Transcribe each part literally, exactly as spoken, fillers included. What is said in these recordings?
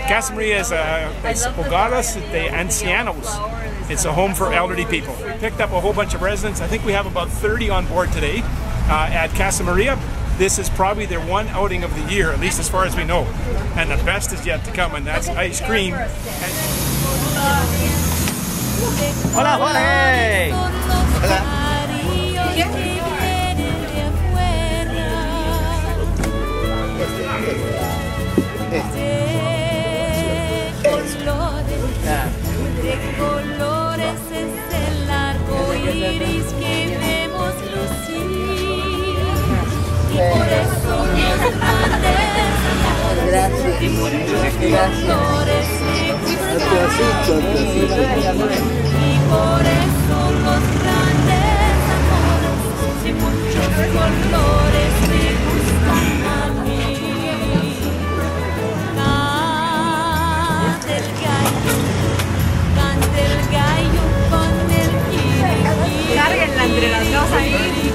Casa Maria is a it's Hogares de Ancianos. It's a home for elderly people. We picked up a whole bunch of residents. I think we have about thirty on board today uh, at Casa Maria. This is probably their one outing of the year, at least as far as we know. And the best is yet to come, and that's ice cream. And Hola, Jorge! Hola. De colores es el largo iris que vemos lucir, y por eso los grandes amores de muchos colores se y por eso los grandes amores de muchos colores me gustan a mí. Canta el gallo, canta el gallo con el kirikiri. Cárguenla entre las dos ahí.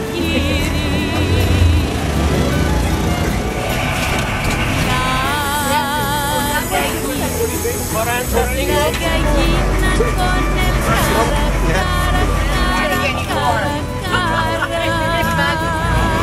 La gallina con el cara, cara, cara, cara, cara.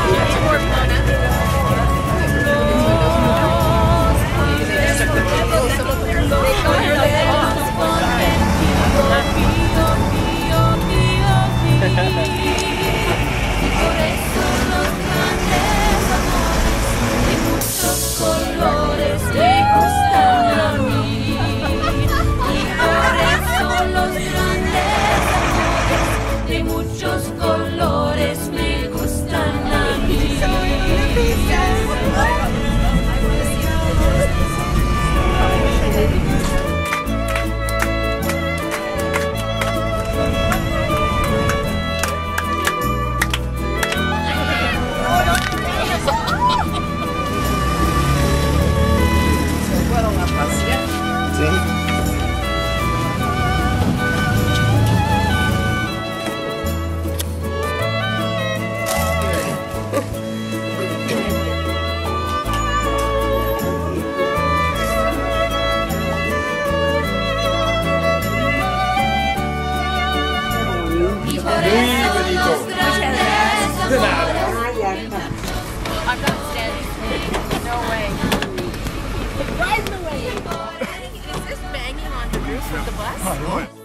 I'm not standing. No way. Rise away. Is this banging on the roof of the bus?